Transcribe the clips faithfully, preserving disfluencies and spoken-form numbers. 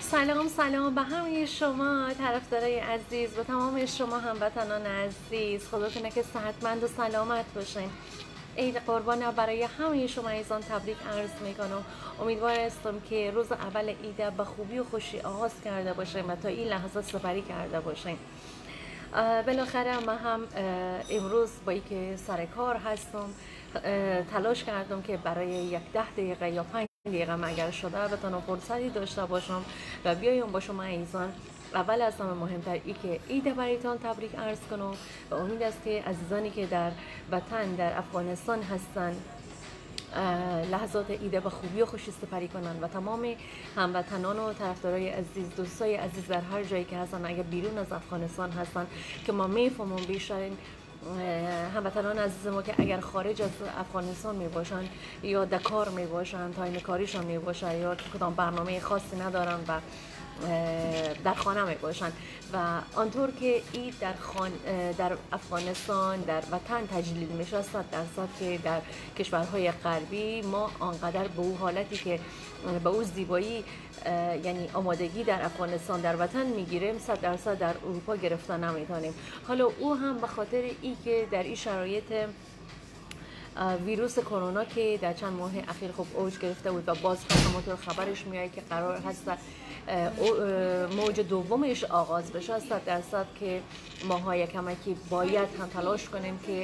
سلام سلام به همه شما طرفدارای عزیز، به تمام شما هموطنان عزیز. خدا کنه که صحتمند و سلامت باشین. عید قربان برای همه شما عزیزان تبریک عرض میکنم. امیدوار هستم که روز اول عید به خوبی و خوشی آغاز کرده باشین و تا این لحظه سپری کرده باشین. بالاخره من هم امروز با اینکه سر کار هستم تلاش کردم که برای یک ده دقیقه یا پنج دقیقه اگر شده بتونم فرصتی داشته باشم و بیایم با شما عزیزان اول از همه مهمتر ای که عید برایتان تبریک عرض کنم و امید است که عزیزانی که در وطن در افغانستان هستند لحظات عید به خوبی و خوشی سپری کنند و تمام هموطنان و طرفدارای عزیز، دوستای عزیز در هر جایی که هستن، اگر بیرون از افغانستان هستن که ما میفهمیم بیشتر هموطنان عزیز ما که اگر خارج از افغانستان می باشن یا دکار می باشن، تایم کاریشان می باشه یا کدام برنامه خاصی ندارن و در خانه می باشن و آنطور که این در, خان... در افغانستان در وطن تجلیل می شود درصد که در کشورهای غربی ما آنقدر به او حالتی که به او زیبایی یعنی آمادگی در افغانستان در وطن میگیریم صد درصد در اروپا گرفتن نمیتونیم. حالا او هم به خاطر ای که در این شرایط ویروس کرونا که در چند ماه اخیر خب اوج گرفته بود و باز همونطور خبرش میاد که قرار هست موج دومش آغاز بشه، صد درصد که ماهای کمکی باید هم تلاش کنیم که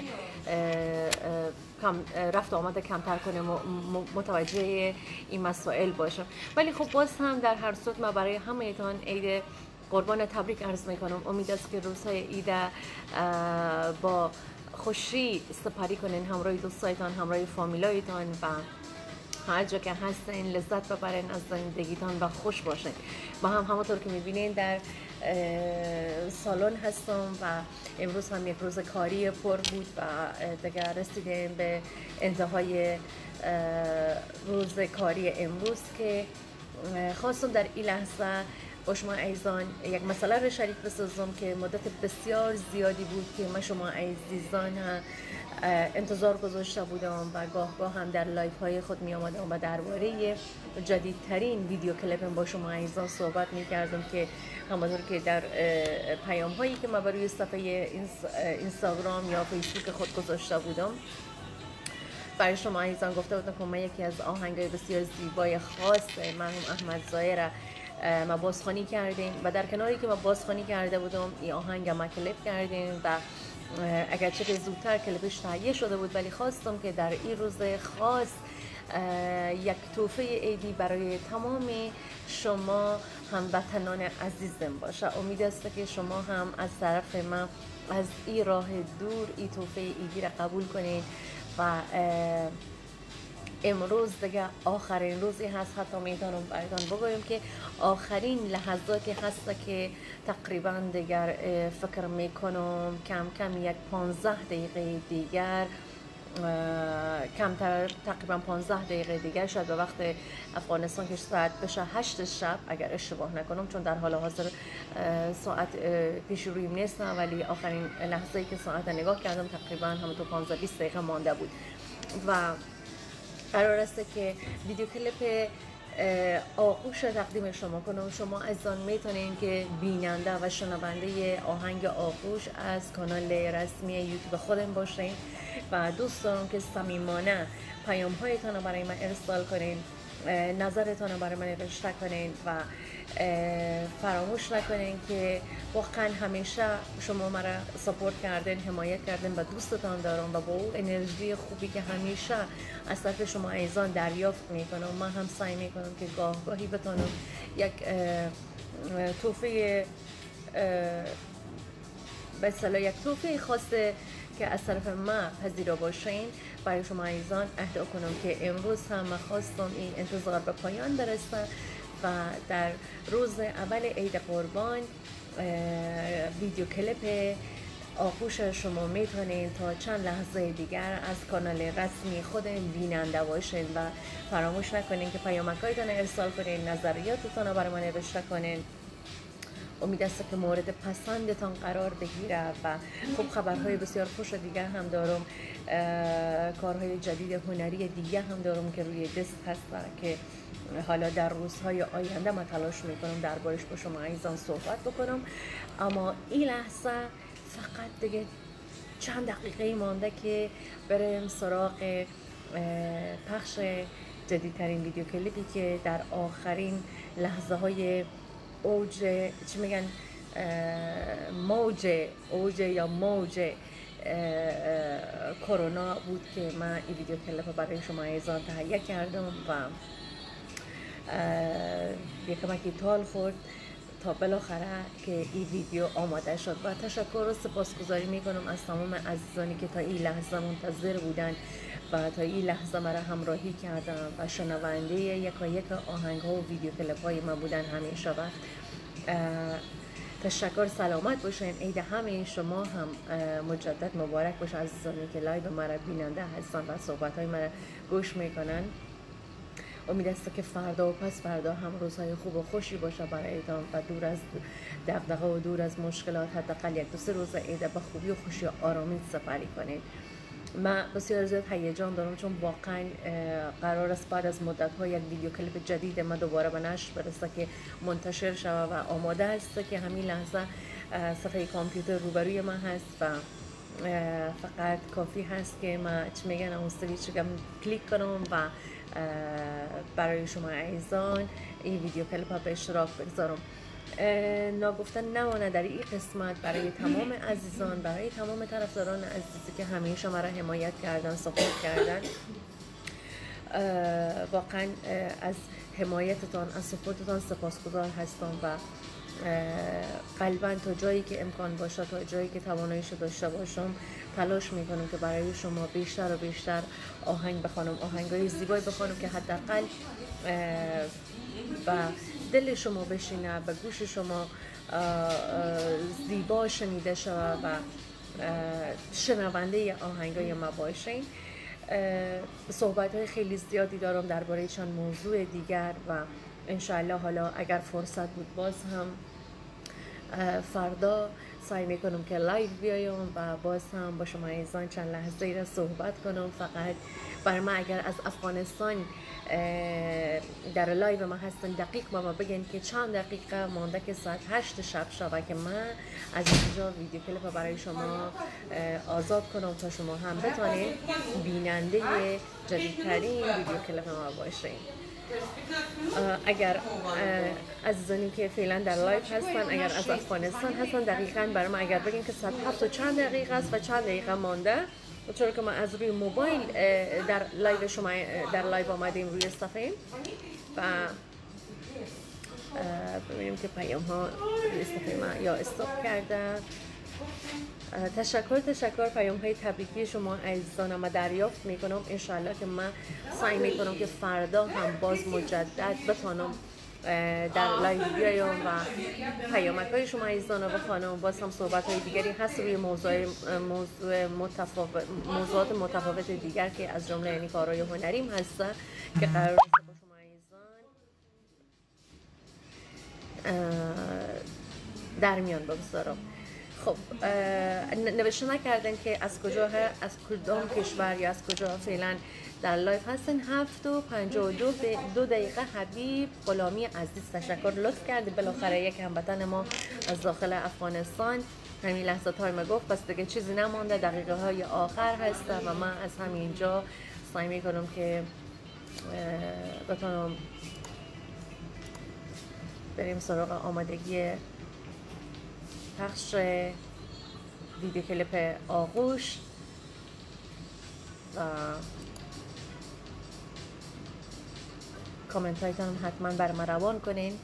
کم رفت آمد کمتر کنیم و متوجه این مسائل باشیم. ولی خب باز هم در هر صورت ما برای همه‌تان عید قربان تبریک عرض میکنم. امید است که روزهای عید با خوشی سپری کنین، همراه دوستایتان، همراه فامیلایتان و هر جا که هستین لذت ببرین از زندگیتان و خوش باشین. ما هم همونطور که میبینین در سالن هستم و امروز هم یک روز کاری پر بود و دیگه رسیدیم به انتهای روز کاری امروز که خواستم در این لحظه با شما عزیزان یک مسئله رو شریک بسازم که مدت بسیار زیادی بود که من شما عزیزان انتظار گذاشته بودم و گاه گاه هم در لایف های خود می آمدم و درباره جدیدترین ویدیو کلیپ با شما عزیزان صحبت می کردم که همونطور که در پیام هایی که من روی صفحه اینستاگرام یا فیسبوک خود گذاشته بودم برای شما عزیزان گفته بودم که من یکی از آهنگای بسیار زیبای خاص مرحوم احمد ظاهر ما بازخوانی کردیم و در کناری که ما بازخوانی کرده بودم این آهنگ ما کلیپ کردیم و اگرچه که زودتر کلیپش تهیه شده بود ولی خواستم که در این روز خاص یک تحفه عیدی برای تمام شما هموطنان عزیزم باشه. امید است که شما هم از طرف من از این راه دور این تحفه عیدی را قبول کنین و امروز دیگه آخرین روزی هست، حتی میتونم براتون بگویم که آخرین لحظاتی هست که تقریبا دیگر فکر میکنم کم کم یک پانزده دقیقه دیگر کمتر تقریبا پانزده دقیقه دیگر شد به وقت افغانستان که ساعت بشه هشت شب اگر اشتباه نکنم، چون در حال حاضر ساعت پیش رویم نیست ولی آخرین لحظه‌ای که ساعت نگاه کردم تقریبا همونطور پانزده بیست دقیقه مانده بود و قرار است که ویدیو کلیپ آغوش تقدیم شما کنم. شما عزیزان میتونین که بیننده و شنونده آهنگ آغوش از کانال رسمی یوتیوب خودم باشین و دوست دارم که صمیمانه پیام هایتان رو برای من ارسال کنین، نظرتان رو برای من نوشته کنین و فراموش نکنین که واقعا همیشه شما مرا سپورت کردین، حمایت کردین و دوستتان دارم و با اون انرژی خوبی که همیشه از طرف شما عزیزان دریافت میکنم من هم سعی میکنم که گاه گاهی بتونم یک تحفه به اصطلاح یک تحفه خاصه که از طرف من پذیرا باشین برای شما عزیزان اهدا کنم که امروز هم خواستم این انتظار به پایان برسه و در روز اول عید قربان ویدیو کلیپ آغوش شما میتونین تا چند لحظه دیگر از کانال رسمی خودم بیننده باشین و فراموش نکنین که پیامکایتان ارسال کنین، نظریاتتان رو برای من نوشته کنین امید است که مورد پسندتان قرار بگیره و خب خبرهای بسیار خوش دیگه هم دارم، کارهای جدید هنری دیگه هم دارم که روی دست هست که حالا در روزهای آینده من تلاش میکنم دربارش با شما عزیزان صحبت بکنم. اما این لحظه فقط دیگه چند دقیقه مانده که بریم سراغ پخش جدیدترین ویدیو کلیپی که در آخرین لحظه های اوج چی میگن موج اوج یا موج کرونا بود که من این ویدیو کلیپ برای شما عزیزان تهیه کردم و یک کمکی طول خورد تا بالاخره که این ویدیو آماده شد و تشکر و سپاسگزاری میکنم از تمام عزیزانی که تا این لحظه منتظر بودن و تا این لحظه مرا همراهی کردن و شنونده یکا یک آهنگ ها و ویدیو کلیپ های من بودن همیشه. و تشکر، سلامت باشین. عید همه شما هم مجدد مبارک باشه عزیزانی که لایو مرا بیننده هستن و صحبت های مرا گوش میکنن. امید است که فردا و پس فردا هم روزهای خوب و خوشی باشه برایتان و دور از دغدغه و دور از مشکلات حداقل یک دو سه روز عید به خوبی و خوشی و آرامی سپری کنید. من بسیار زیاد هیجان دارم چون واقعا قرار است بعد از مدت ها یک ویدیو کلیپ جدید ما دوباره به نشر برسه که منتشر شود و آماده است که همین لحظه صفحه کامپیوتر روبروی من هست و فقط کافی هست که من چی میگن اون سویچ کلیک کنم و برای شما عزیزان این ویدیو کلیپ ها به اشتراک بگذارم. ناگفتن نمانه در این قسمت برای تمام عزیزان، برای تمام طرفداران عزیزی که همیشه مرا حمایت کردن، سپورت کردن، واقعا از حمایتتان، از سپورتتان سپاسگزار هستم و قلباً تا جایی که امکان باشه، تا جایی که تواناییش داشته باشم تلاش میکنم که برای شما بیشتر و بیشتر آهنگ بخوانم، آهنگای زیبایی بخوانم که حداقل و دل شما بشینه، به گوش شما زیبا شنیده شود و شنونده آهنگای ما باشین. صحبت های خیلی زیادی دارم درباره چند موضوع دیگر و انشاءالله حالا اگر فرصت بود باز هم فردا سعی میکنم که لایو بیایم و باز هم با شما عزیزان چند لحظه ای را صحبت کنم. فقط برای ما اگر از افغانستان در لایو ما هستن دقیق با ما بگین که چند دقیقه مانده که ساعت هشت شب شده که من از اینجا ویدیو کلیپ برای شما آزاد کنم تا شما هم بتونید بیننده جدیدترین ویدیو کلیپ ما باشین. اگر عزیزانی که فعلا در لایو هستن اگر از افغانستان هستن دقیقاً برای ما اگر بگین که ساعت هفت و چند دقیقه است و چند دقیقه مانده، چرا که ما از روی موبایل در لایو شما در لایو آمدیم روی صفحه و ببینیم که پیام ها روی صفحه ما یا استاپ کرده. تشکر تشکر پیام های تبریکی شما عزیزان ما دریافت میکنم. انشالله که من سعی میکنم که فردا هم باز مجدد بتونم در لایو بیایم و پیامک های شما عزیزان رو بخوانم. باز هم صحبت های دیگری هست روی موضوع موضوع متفاوت موضوعات متفاوت دیگر که از جمله یعنی کارهای هنریم هست که قرار است با شما عزیزان در میان بگذارم. خب نوشته نکردن که از کجا از کدام کشور یا از کجا فعلا در لایف هستن. هفت و پنجاه و دو دو دقیقه حبیب غلامی عزیز تشکر لطف کرده. بالاخره یک هموطن ما از داخل افغانستان همین لحظه تایم گفت بس دیگه چیزی نمانده، دقیقه های آخر هست و من از همینجا سعی میکنم که بتونم بریم سراغ آمادگی پخش ویدیو کلیپ آغوش و کامنت هایتان حتما بر من روان کنین.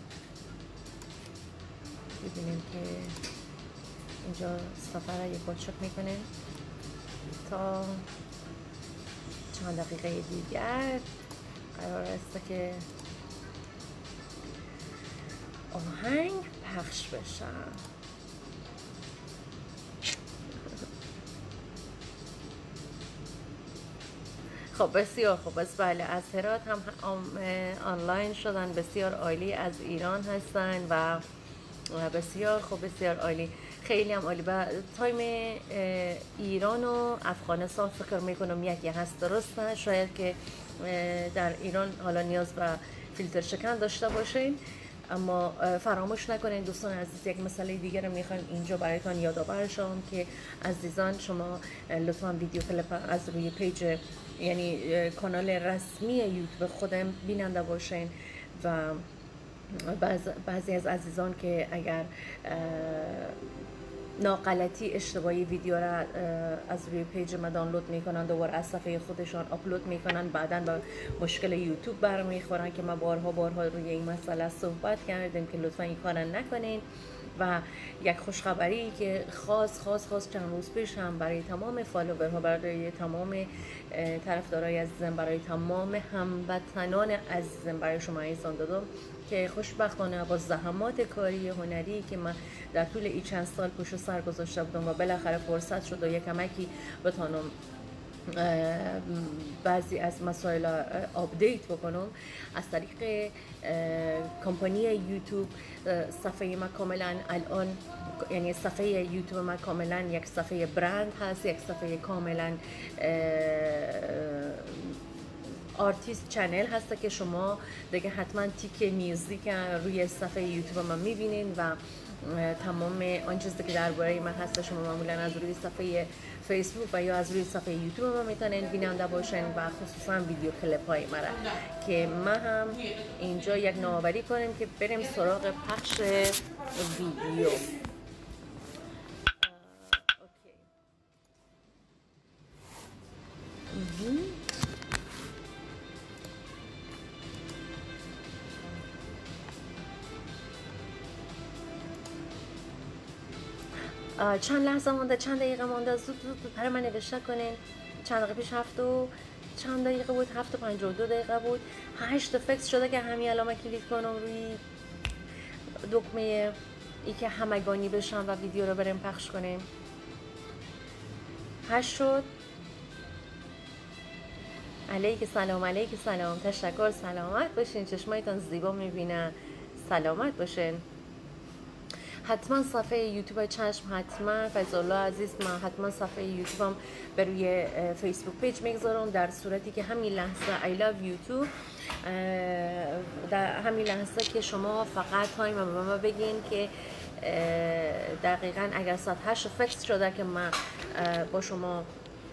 ببینیم که اینجا سفر یک بار چک میکنین تا چند دقیقه دیگر قرار است که آهنگ پخش بشه. خب بسیار خوب است. بله از هرات هم آنلاین شدن، بسیار عالی. از ایران هستن و بسیار خوب، بسیار عالی، خیلی هم عالی. و تایم ایران و افغانستان فکر میکنم یکی هست، درسته؟ شاید که در ایران حالا نیاز به فیلتر شکن داشته باشین، اما فراموش نکنین دوستان عزیز، یک مسئله دیگر رو میخوایم اینجا برایتان یادآور شم که عزیزان شما لطفا ویدیو کلیپ از روی پیج، یعنی کانال رسمی یوتیوب خودم بیننده باشین. و بعضی از عزیزان که اگر ناغلطی اشتباهی ویدیو را از روی پیج ما دانلود میکنن دوباره از صفحه خودشان آپلود میکنن، بعداً با مشکل یوتیوب برمیخورن که ما بارها بارها روی این مسئله صحبت کردیم که لطفا این کار نکنین. و یک خوشخبری که خاص خاص خاص چند روز پیش هم برای تمام فالوورها، برای تمام طرفدارای عزیزم، برای تمام هموطنان عزیزم برای شما ایزان دادم که خوشبختانه با زحمات کاری هنری که من در طول این چند سال پشت سر گذاشته بودم و بالاخره فرصت شد و یک کمکی بتونم بعضی از مسائل آپدیت بکنم از طریق کمپانی یوتیوب. صفحه ما کاملا الان، یعنی صفحه یوتیوب ما کاملا یک صفحه برند هست، یک صفحه کاملا آرتیست چنل هست که شما دیگه حتما تیک میوزیک روی صفحه یوتیوب ما میبینین و تمام آن چیزی که درباره من هست شما معمولا از روی صفحه فیسبوک و یا از روی صفحه یوتیوب ما میتونین بیننده باشین و خصوصا ویدیو کلیپ های مرا که ما هم اینجا یک نوآوری کنیم که بریم سراغ پخش ویدیو. چند لحظه مونده، چند دقیقه مونده، زود زود زود برای من نوشته کنین. چند دقیقه پیش هفت و چند دقیقه بود؟ هفت و پنجاه و دو دقیقه بود. هشت فکس شده که همین الان کلیک کنم روی دکمه ای که همگانی بشم و ویدیو رو بریم پخش کنیم. هشت شد. علیک سلام، علیک سلام، تشکر، سلامت باشین، چشمایتان زیبا میبینن، سلامت باشین. حتما صفحه یوتیوب چشم، حتما فیض‌الله عزیز، من حتما صفحه یوتیوبم به روی فیسبوک پیج میگذارم در صورتی که همین لحظه I love یوتیوب، در همین لحظه که شما فقط تایم به ما بگین که دقیقاً اگر ساعت هشت فکس شده که من با شما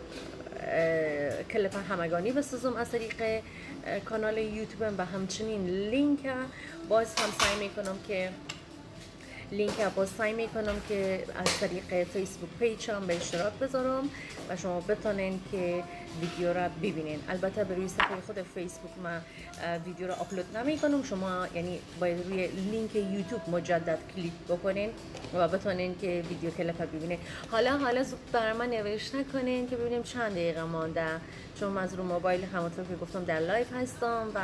کلیپ همگانی بسازم از طریق کانال یوتیوبم و همچنین لینک باز هم سعی میکنم که لینک باز سعی میکنم که از طریق فیسبوک پیج هم به اشتراک بذارم و شما بتونین که ویدیو را ببینین. البته به روی صفحه خود فیسبوک من ویدیو را آپلود نمیکنم، شما یعنی باید روی لینک یوتیوب مجدد کلیک بکنین و بتونین که ویدیو کلیپ ببینین. حالا حالا زود برای من نوشته کنین که ببینیم چند دقیقه مانده، چون من از رو موبایل همونطور که گفتم در لایو هستم و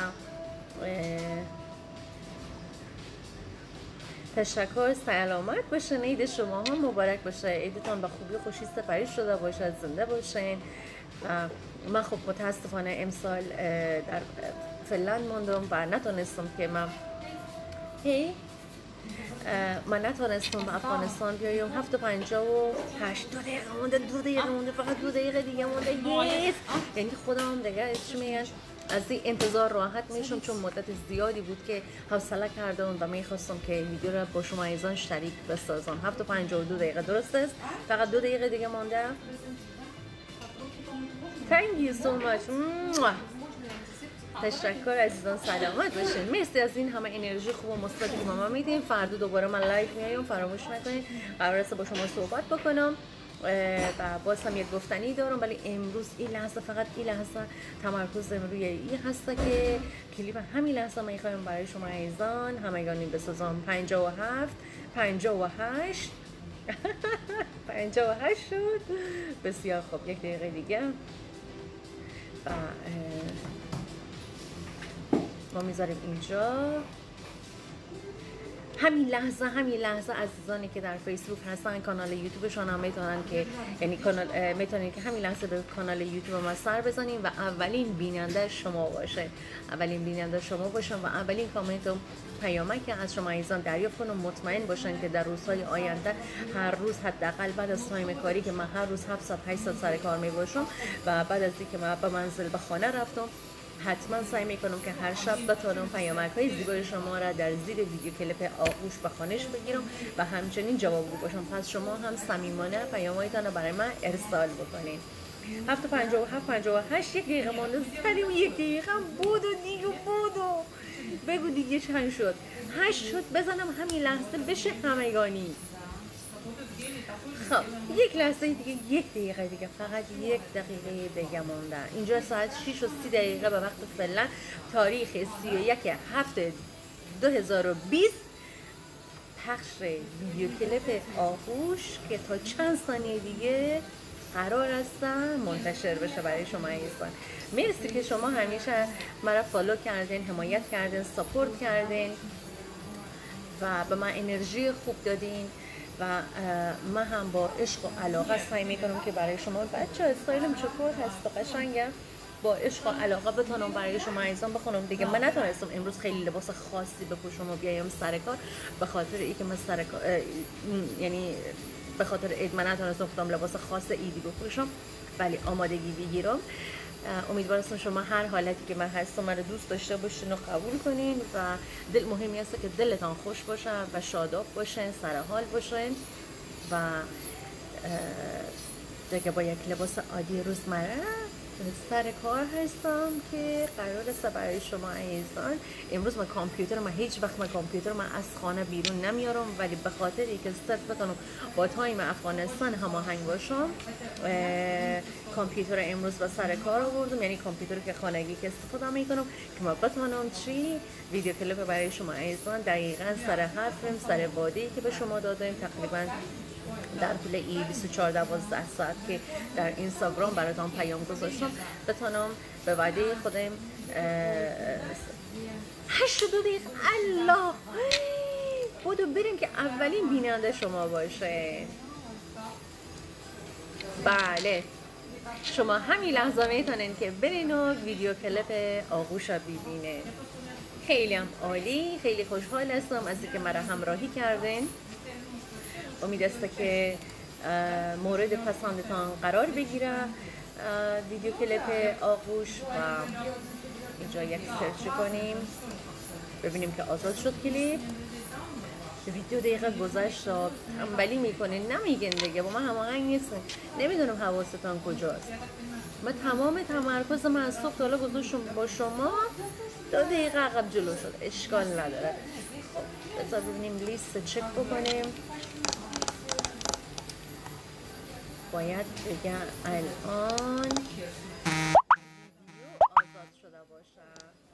تشکر، سلامت باشین، عید شما هم مبارک باشه، عیدتان به خوبی و خوشی سپری شده باشه، زنده باشین. من خب متاسفانه امسال در فنلند ماندم و نتونستم که من هی من نتونستم به افغانستان بیایم. هفت و پنجاه و هشت، دو دقیقه مونده، دو دقیقه مونده، فقط دو دقیقه دیگه مونده. یس، یعنی خودم دیگه چی میگن از این انتظار راحت میشم، چون مدت زیادی بود که حوصله کردم و میخواستم که ویدیو را با شما ایزان شریک بسازم. هفت و پنجاه و دو دقیقه درست است، فقط دو دقیقه دیگه مانده. Thank you so much. تشکر عزیزان، سلامت باشین، مرسی از این همه انرژی خوب و مثبتی که ما میدین. فردا دوباره من لایو میایم، فراموش نکنید. قرار است با شما صحبت بکنم و باز هم یک گفتنی دارم، ولی امروز این لحظه فقط این لحظه تمرکزم روی این هسته که کلیپ همین لحظه من میخوایم برای شما عزیزان همگانی بسازم. پنجاه و هفت، پنجاه و هشت پنجاه و هشت شد، بسیار خوب. یک دقیقه دیگه و ما میذاریم اینجا. همین لحظه همین لحظه عزیزانی که در فیسبوک هستن کانال یوتیوبشون هم میتونن که یعنی کانال میتونن که همین لحظه به کانال یوتیوب ما سر بزنین و اولین بیننده شما باشه اولین بیننده شما باشن و اولین کامنت و پیامک از شما عزیزان دریافت کنم. مطمئن باشن که در روزهای آینده هر روز حداقل بعد از تایم کاری که من هر روز هفتصد هشتصد سر کار می باشم و بعد از اینکه من به منزل به خانه رفتم حتما سعی میکنم که هر شب بتونم پیامک های زیبای شما را در زیر ویدیو کلیپ آغوش به خانش بگیرم و همچنین جواب باشم. پس شما هم صمیمانه پیامایتان را برای من ارسال بکنید. هفت پنجاه و هفت پنجاه و هشت یک دقیقه مانده سریم یک دقیقه بود و دیگه بود و بگو دیگه چند شد؟ هشت شد. بزنم همین لحظه بشه همگانی. خب یک لحظه دیگه یک دقیقه دیگه فقط یک دقیقه دیگه مونده. اینجا ساعت شش و سی دقیقه به وقت فعلا تاریخ سی و یک هفته دو هزار و بیست پخش ویدیو کلیپ آغوش که تا چند ثانیه دیگه قرار است منتشر بشه برای شما عزیزان. مرسی که شما همیشه مرا فالو کردین، حمایت کردین، ساپورت کردین و به من انرژی خوب دادین و من هم با عشق و علاقه سعی میکنم که برای شما بچه استایلم چطور هست و قشنگه با عشق و علاقه بتونم برای شما عزیزان بخونم دیگه. من نتونستم امروز خیلی لباس خاصی بپوشم و بیایم سر کار به خاطر اینکه من سر کار یعنی به خاطر عید من نتونستم خودم لباس خاص عیدی بپوشم ولی آمادگی بگیرم. امیدوارم شما هر حالتی که من هستم من رو دوست داشته باشین و قبول کنین و دل مهمی است که دلتان خوش باشه و شاداب باشین، سر حال باشین و دیگه با یک لباس عادی روزمره سر کار هستم که قرار است برای شما عزیزان. امروز من کامپیوتر من هیچ وقت من کامپیوتر من از خانه بیرون نمیارم ولی به خاطر اینکه صرف بتونم با تایم افغانستان هماهنگ باشم کامپیوتر امروز به سر کار آوردم، یعنی کامپیوتر که خانگی که استفاده میکنم که ما بتونم چی ویدیو کلیپ برای شما عزیزان دقیقاً سر حرفم سر وعده‌ای که به شما دادم تقریبا در طول ای بیست و چهار دوازده ساعت که در اینستاگرام براتون پیام گذاشتم بتونم به وعده خودم هشت و دو دقیقه الله بودو بریم که اولین بیننده شما باشه. بله شما همین لحظه میتونین که برین و ویدیو کلیپ آغوش رو ببینین. خیلی هم عالی، خیلی خوشحال هستم از اینکه مرا همراهی کردین. امید است که مورد پسندتان قرار بگیره ویدیو کلیپ آغوش و اینجا یک سرچ کنیم ببینیم که آزاد شد کلیپ. ویدیو دقیقه گذشت تنبلی میکنین نمیگین دیگه با من هماهنگ نیستن. نمیدونم حواستان کجاست. من تمام تمرکز من از صبح تا حالا گذاشتم با شما دو دقیقه عقب جلو شد. اشکال نداره. خب بذار ببینیم لیست چک بکنیم. باید دیگه الان ویدیو آزاد شده باشه.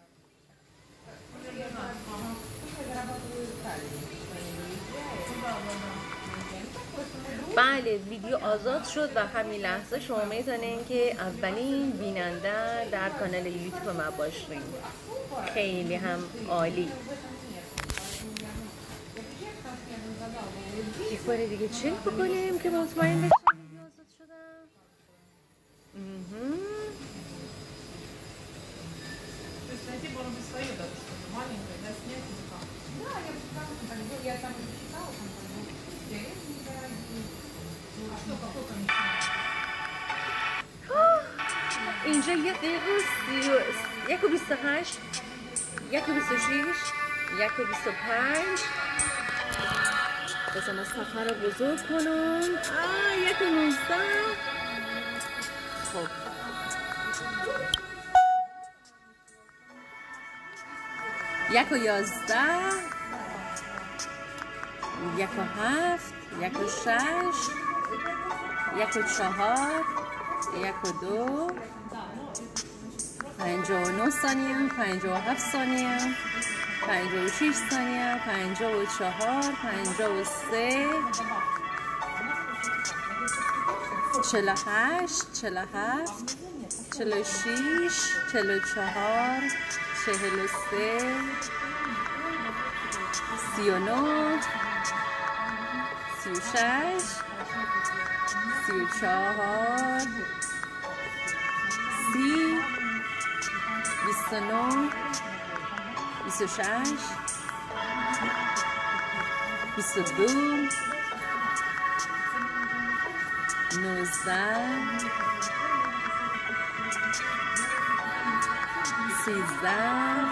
بله ویدیو آزاد شد و همین لحظه شما میتونین که اولین بیننده در کانال یوتیوب ما باشین. خیلی هم عالی. یک بار دیگه چک بکنیم که مطمئن بشیم ویدیو آزاد شده. اینجا یک دقیقه یک و بیست و هشت یک و بیست و شیش یک و بیست و پنج بذار من صفحه رو بزرگ کنم. آه یک و نوزده. خب یک و یازده یک و هفت یک و شش یک و چهار یک و دو پنجاه و نه ثانیه پنجاه و هفت ثانیه پنجاه و شش ثانیه پنجاه و چهار پنجاه و سه چهل و هشت چهل و هفت چهل و شش چهل و چهار چهل و سه سی و نه، سی و شش، سی و چهار، سی، بیست و نه، بیست و شش، بیست و دو، نوزده، سیزده،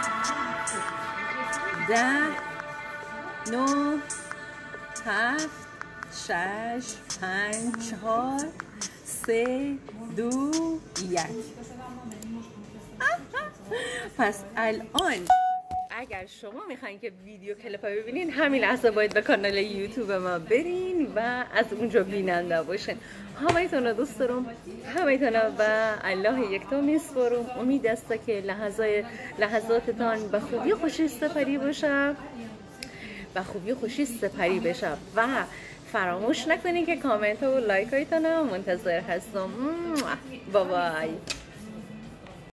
ده، نه، هفت، شش، پنج، چهار، سه، دو، یک. پس الان اگر شما میخواین که ویدیو کلیپ ها ببینین، همین لحظه باید به کانال یوتیوب ما برین و از اونجا بیننده باشین. همایتون رو دوست دارم، همایتون رو به الله یکتا میسپارم. امید است که لحظات لحظاتتان به خوبی خوشی سپری باشه، به خوبی خوشی سپری بشه و فراموش نکنین که کامنت ها و لایک هایتان رو منتظر هستم. بابای.